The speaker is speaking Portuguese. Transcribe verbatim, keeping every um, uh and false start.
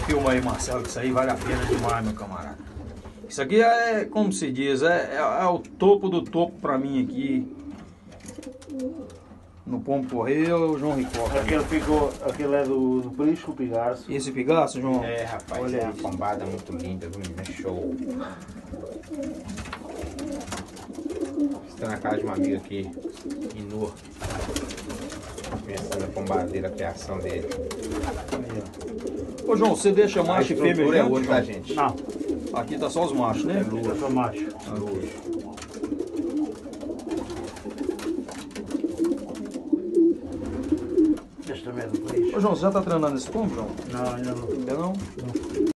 Filma aí, Marcelo, que isso aí vale a pena demais, meu camarada. Isso aqui é, como se diz, é, é, é o topo do topo pra mim aqui. No Pombo Correio, o João Ricotta. Aquele, ficou, aquele é do, do Prisco, o Pigarço. Esse pigaço, João? É, rapaz, olha é uma aí. pombada muito linda, viu? É show. Estou na casa de uma amiga aqui, em Nur. Pensando na pombadeira, a criação dele. Ô, João, você deixa macho e fêmea é junto, outro, João? tá, gente? Não, Aqui tá só os machos, né? eu sou macho. Este também é do Prisco. Ô, João, você já tá treinando esse pombo, João? Não, ainda não. Ainda não?